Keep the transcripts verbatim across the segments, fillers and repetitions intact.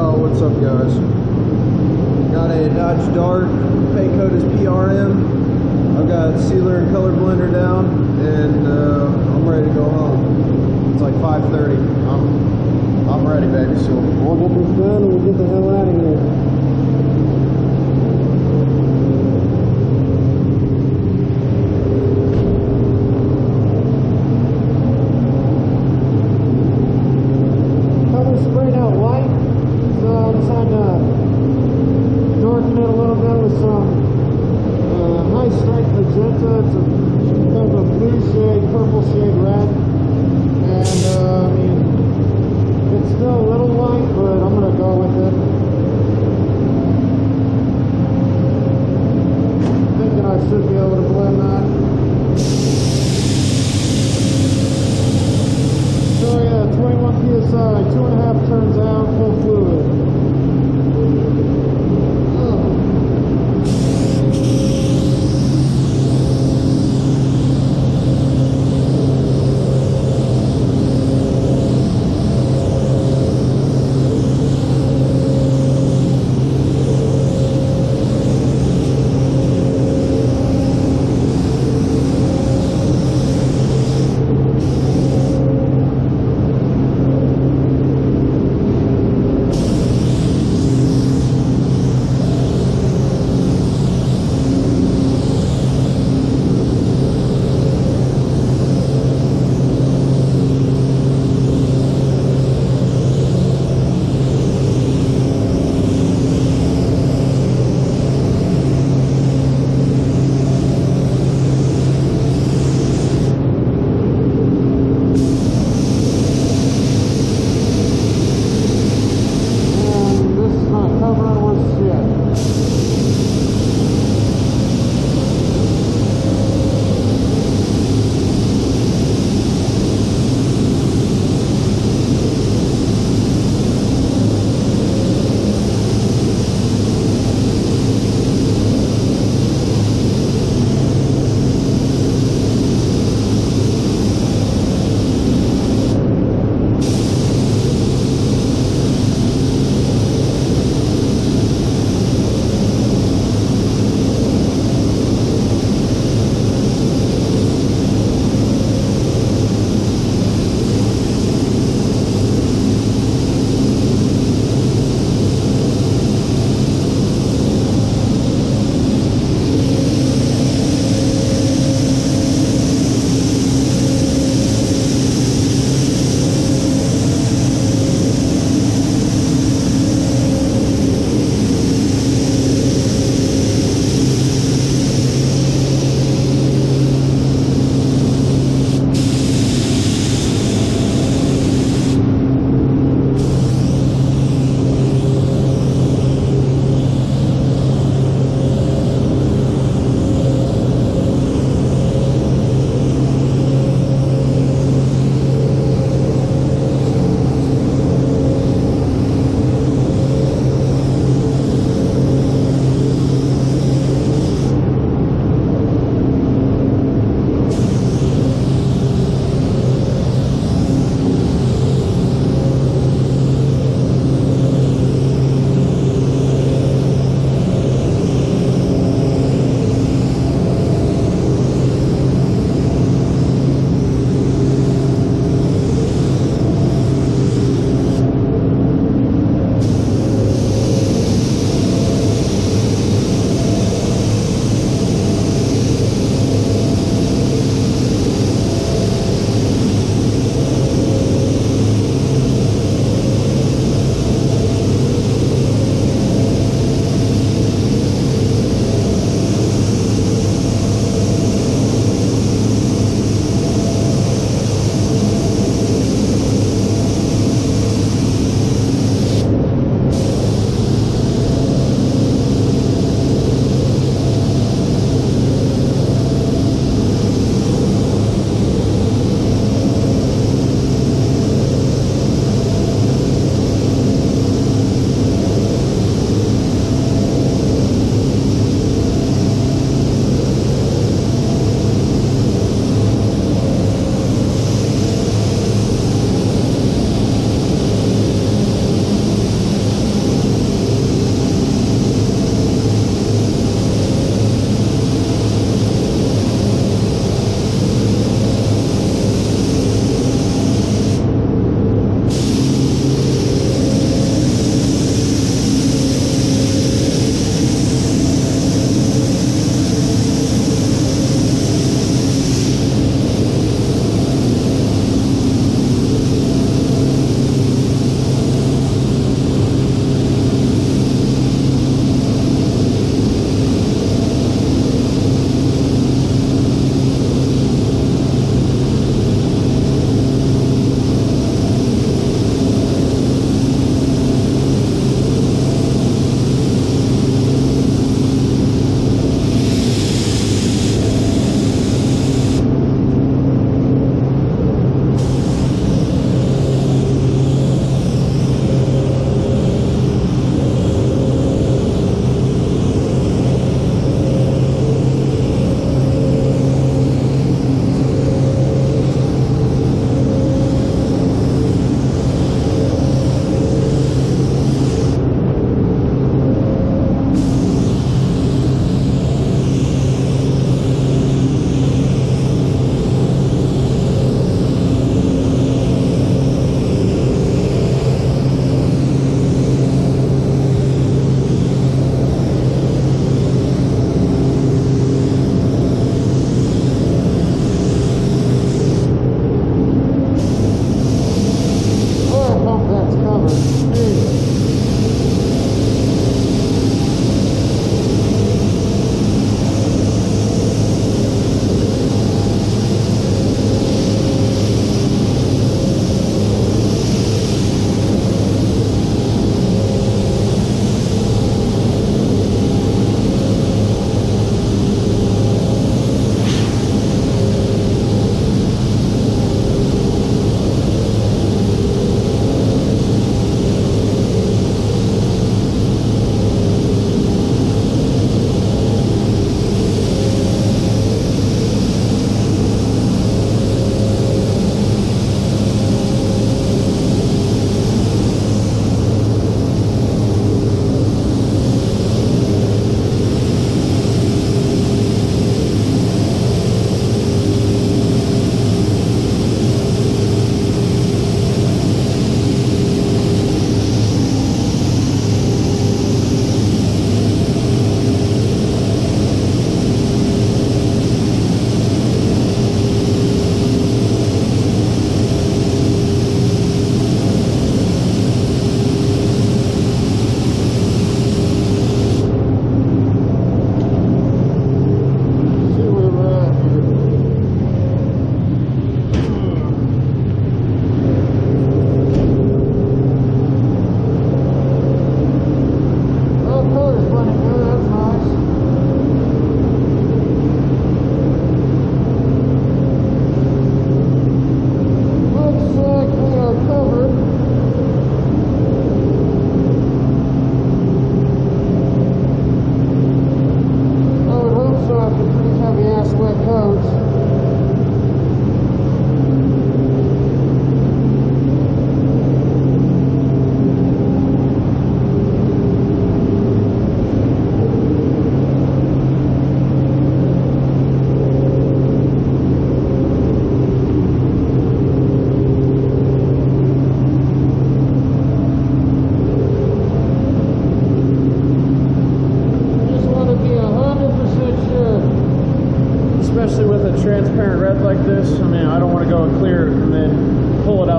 Oh, what's up, guys? Got a Dodge Dart, paint code is P R M. I've got sealer and color blender down, and uh, I'm ready to go home. It's like five thirty. I'm, I'm ready, baby, so we'll get this done and we'll get the hell out of here.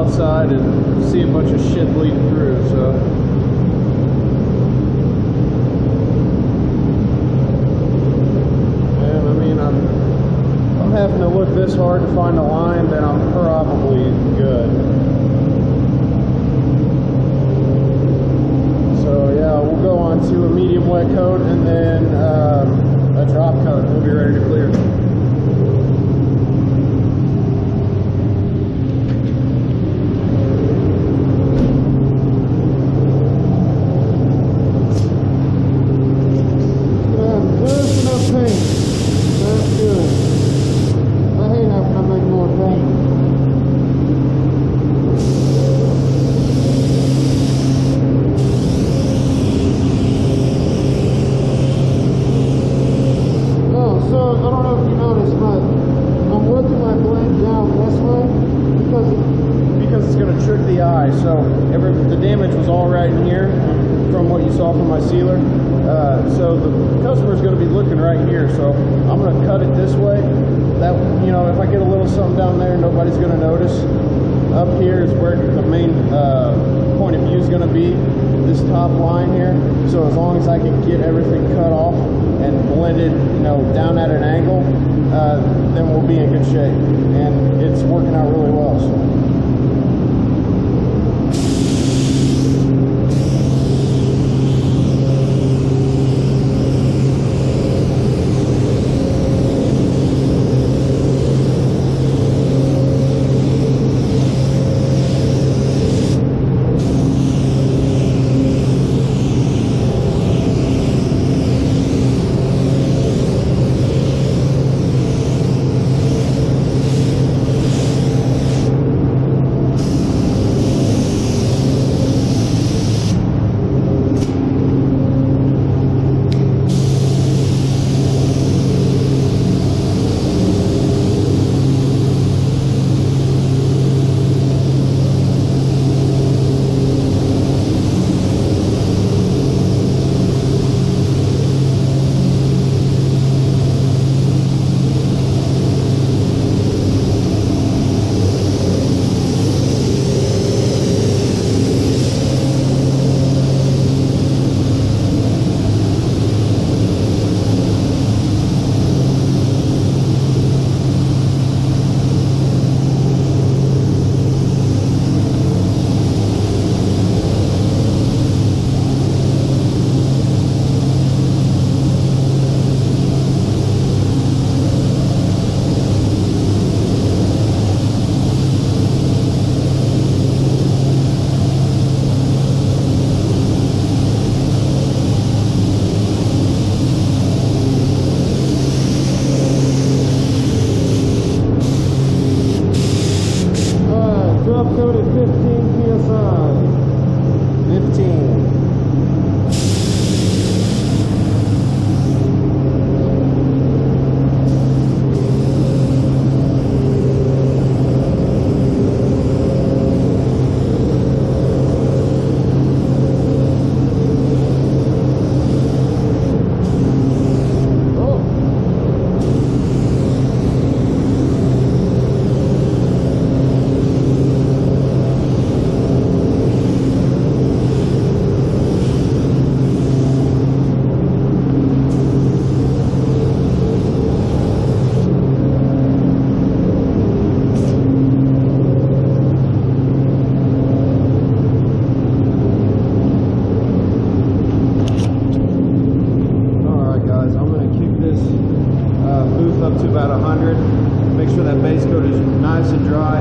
outside and see a bunch of shit bleeding through, so. And I mean, I'm, if I'm having to look this hard to find a line, then I'm probably good. So yeah, we'll go on to a medium wet coat and then um, a drop coat, and we'll be ready to clear. So every, the damage was all right in here from what you saw from my sealer. Uh, so the customer's going to be looking right here. So I'm going to cut it this way. That, you know, if I get a little something down there, nobody's going to notice. Up here is where the main uh, point of view is going to be, this top line here. So as long as I can get everything cut off and blended, you know, down at an angle, uh, then we'll be in good shape. And it's working out really well. So. Up to about one hundred. Make sure that base coat is nice and dry,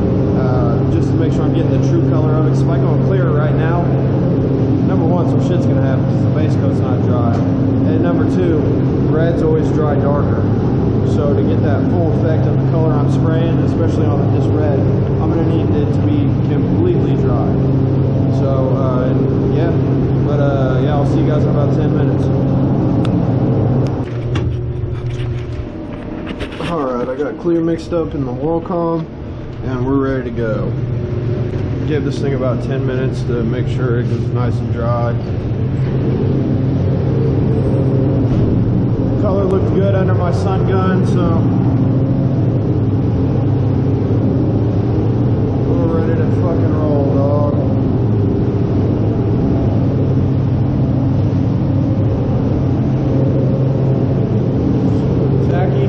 uh, just to make sure I'm getting the true color of it. So if I go and clear it right now, number one, some shit's gonna happen because the base coat's not dry. And number two, reds always dry darker. So to get that full effect of the color I'm spraying, especially on this red, I'm gonna need it to be completely dry. So uh, and yeah, but uh, yeah, I'll see you guys in about ten minutes. Alright, I got clear mixed up in the Wacom and we're ready to go. Give this thing about ten minutes to make sure it gets nice and dry. Color looked good under my sun gun, so we're ready to fucking roll, dog. Tacky.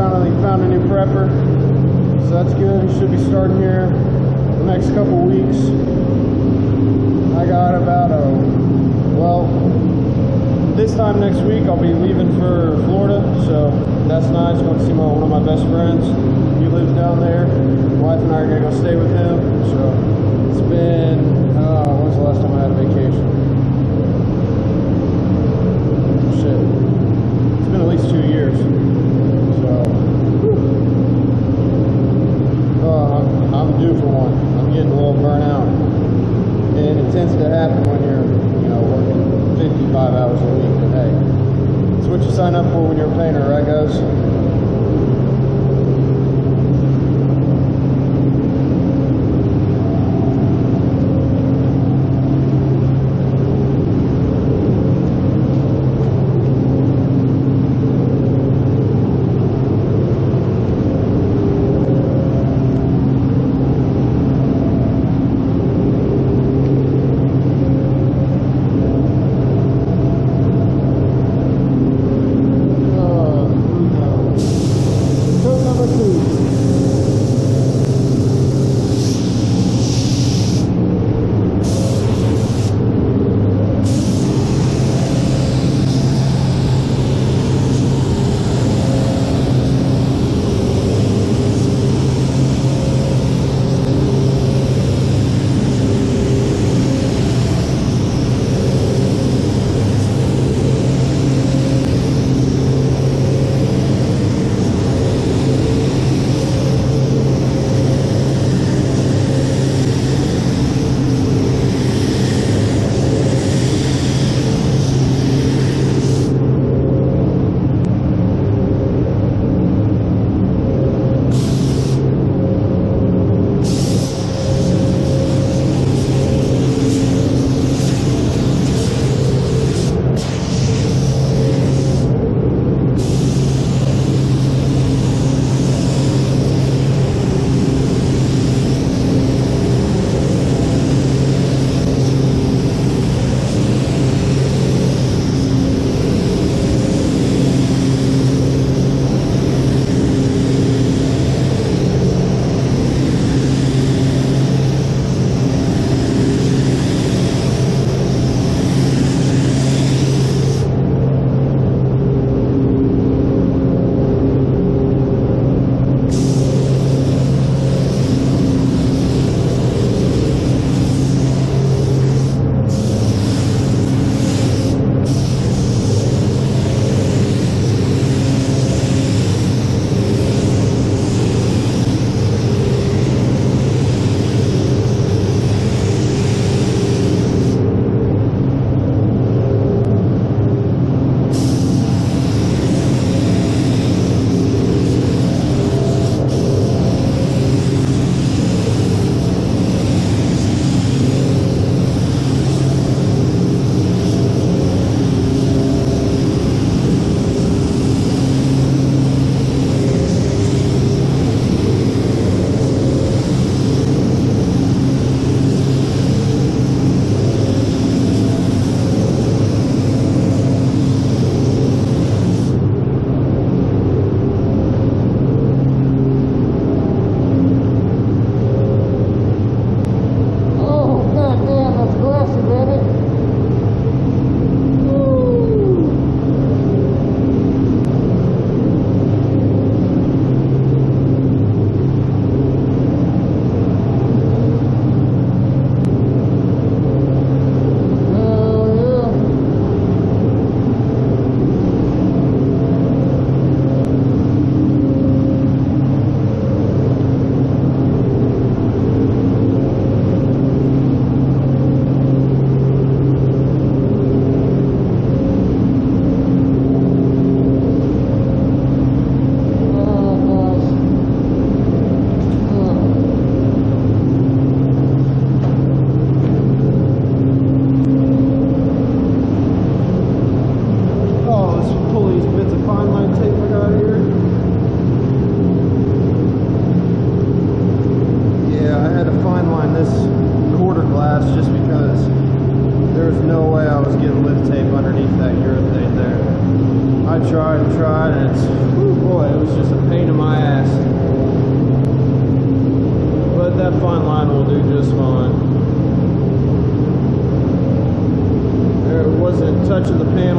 finally found a new prepper, so that's good. He should be starting here the next couple weeks. I got about a, well, this time next week I'll be leaving for Florida, so that's nice. Going to see my, one of my best friends. He lives down there. My wife and I are going to go stay with him. So it's been, uh, when's the last time I had a vacation? Shit. It's been at least two years. So, uh, I'm, I'm due for one. I'm getting a little burnt out. And it tends to happen when you're, you know, working fifty-five hours a week. But hey, it's what you sign up for when you're a painter, right, guys?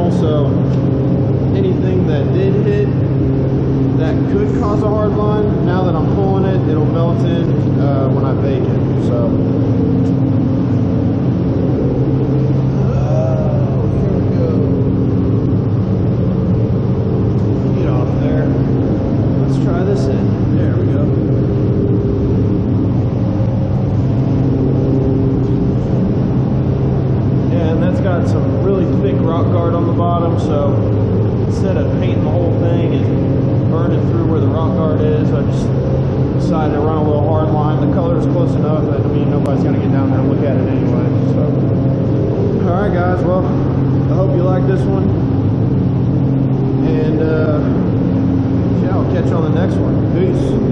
channel, so anything that did hit that could cause a hard line, now that I'm pulling it, it'll melt in uh, when I bake it. So, oh, here we go. Get off there. Let's try this in. There we go. Yeah, and that's got some really thick rock guard on the bottom, so instead of painting the whole thing and burning through where the rock guard is, I just decided to run a little hard line. The color is close enough that, I mean, nobody's going to get down there and look at it anyway. So, alright guys, well, I hope you like this one. And, uh, yeah, I'll catch you on the next one. Peace.